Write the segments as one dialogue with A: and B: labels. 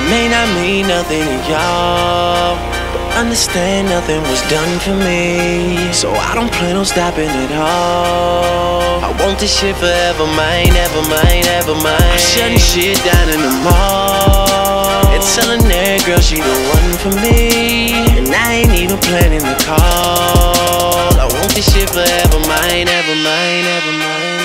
A: may not mean nothing to y'all, but understand nothing was done for me. So I don't plan on stopping at all. I want this shit forever mine, ever mine, ever mine. I'm shutting shit down in the mall and telling that girl she the one for me, and I ain't even planning the call. I want this shit forever mine, ever mine, ever mine.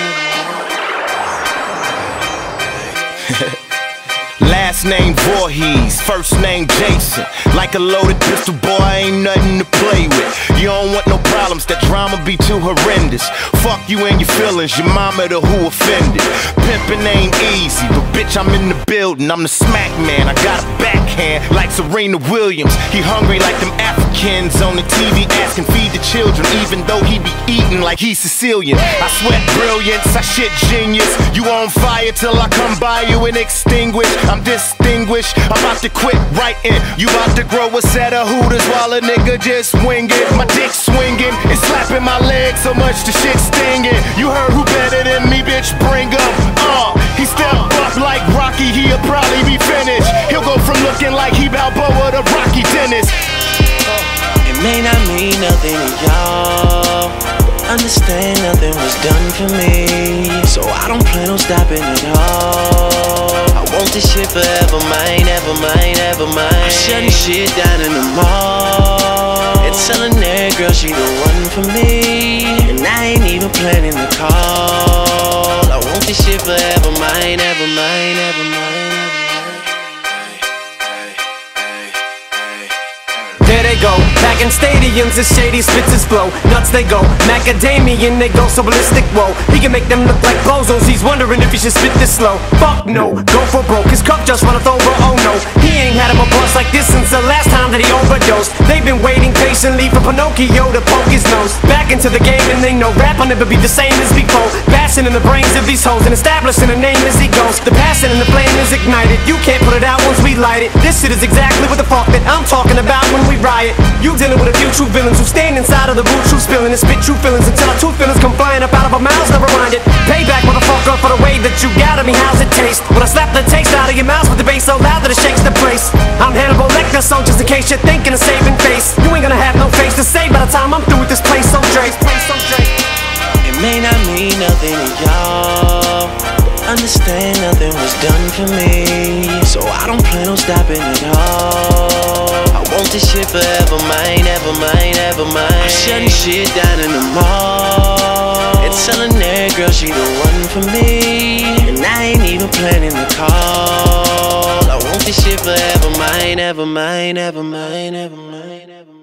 B: Last name Voorhees, first name Jason. Like a loaded pistol, boy, ain't nothing to play with. You don't want no problems, that drama be too horrendous. Fuck you and your feelings, your mama the who offended. Pimpin' ain't easy, but bitch, I'm in the building. I'm the smack man, I got a backhand like Serena Williams. He hungry like them Africans on the TV asking feed the children, even though he be eating like he's Sicilian. I sweat brilliance, I shit genius. You on fire till I come by you and extinguish. I'm distinguished, I'm about to quit writing. You about to grow a set of hooters while a nigga just wing it. My dick swinging, it's slapping my leg so much the shit stinging. You heard who better than me, bitch, bring him. He step up like Rocky, he'll probably be finished. He'll go from looking like he Balboa to Rocky Dennis.
A: It may not mean nothing to y'all, but understand nothing was done for me. So I don't plan on stopping at all. I want this shit forever mine, ever mine, ever mine. I'm shutting shit down in the mall and telling that girl she the one for me, and I ain't even planning the call. I want this shit forever mine, ever mine, ever mine.
C: There they go, back in stadiums, the shady spits his flow. Nuts they go, macadamian, they go so ballistic, whoa. He can make them look like bozos, he's wondering if he should spit this slow. Fuck no, go for broke, his cup just runneth over, oh no. He ain't had him a bust like this since the last time that he overdosed. They've been waiting patiently for Pinocchio to poke his nose back into the game, and they know rap will never be the same as before. Bashing in the brains of these hoes and establishing a name as he goes. The passion and the flame is ignited, you can't put it out once we light it. This shit is exactly what the fuck that I'm talking about when we riot. You dealing with a few true villains who stand inside of the boot, true spilling and spit true feelings until our true feelings come flying up out of our mouths. Never mind it. Payback, motherfucker, for the way that you got at me. How's it taste when I slap the taste out of your mouth with the bass so loud that it shakes the place? I'm Hannibal Lecter, so just in case you're thinking of saving face, you ain't gonna have no face to say by the time I'm through with this place. So Drake,
A: it may not mean nothing to y'all, but understand nothing was done for me. So I don't plan on stopping at all. I want this shit forever mine, ever mine, ever mine. I'm shutting shit down in the mall and telling that girl she the one for me, and I ain't even planning the call. I want this shit forever mine, ever mine, ever mine, ever mine, ever mine.